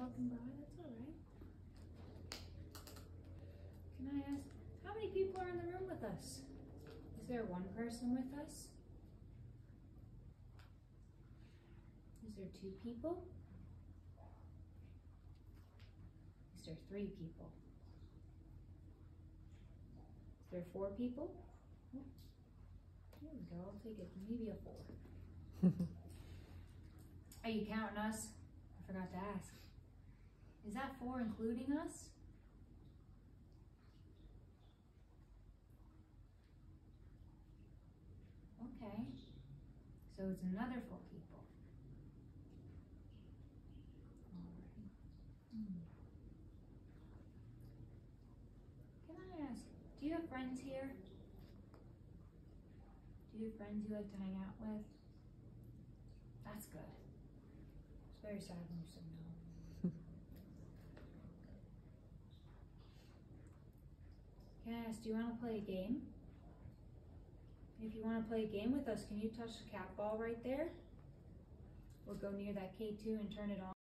walking by, that's all right. Can I ask, how many people are in the room with us? Is there one person with us? Is there 2 people? Is there 3 people? Is there 4 people? Oh, there we go, I'll take it, maybe a 4. Are you counting us? I forgot to ask. Is that 4 including us? Okay, so it's another 4 people. All right. Can I ask, do you have friends here? Do you have friends you like to hang out with? That's good. It's very sad when you said no. Can I ask, do you want to play a game? If you want to play a game with us, can you touch the cat ball right there? Or go near that K2 and turn it on?